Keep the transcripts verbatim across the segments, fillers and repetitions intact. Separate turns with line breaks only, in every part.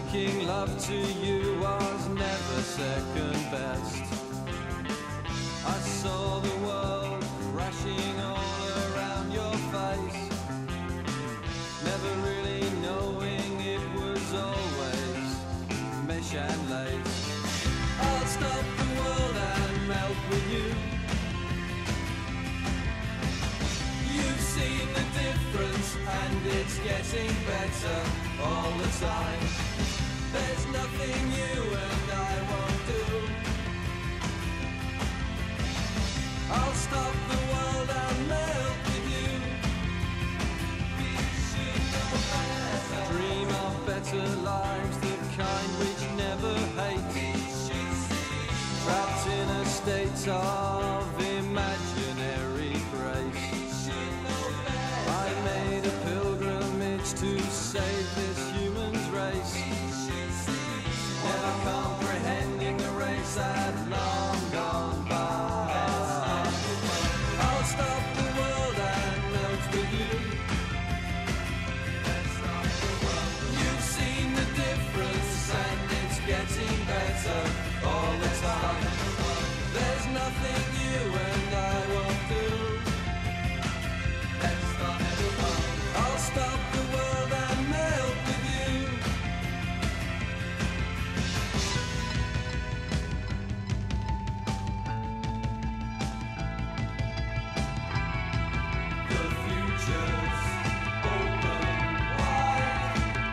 Making love to you was never second best. I saw the world crashing all around your face, never really knowing it was always mesh and lace. I'll stop the world and melt with you. You've seen the difference and it's getting better all the time. There's nothing you and I won't do. I'll stop the world and melt with you. We should know better. Dream of better lives, the kind which never hate. Trapped in a state of imaginary grace. I made a pilgrimage to save this human's race, never comprehending the race had long gone by. I'll stop the world and melt with you. You've seen the difference and it's getting better all the time. There's nothing you and I won't do. I'll stop the world and melt with you. The future's open wide.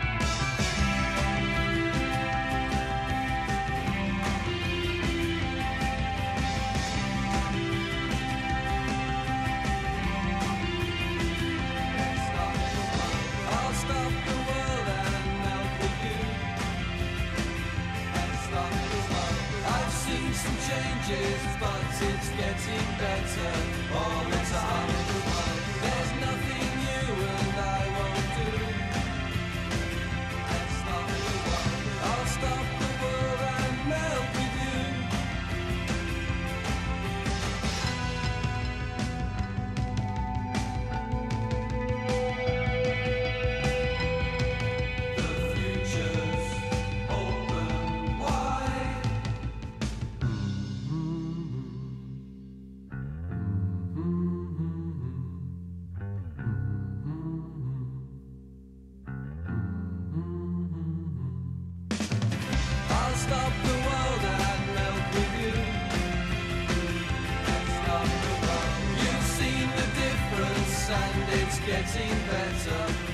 I'll stop the world and melt with you. I've seen some changes, but it's getting better all the time. There's nothing you and I won't do. I'll stop the world and melt with you. The future's open wide. I'll stop the world and melt with you. You've seen the difference and it's getting better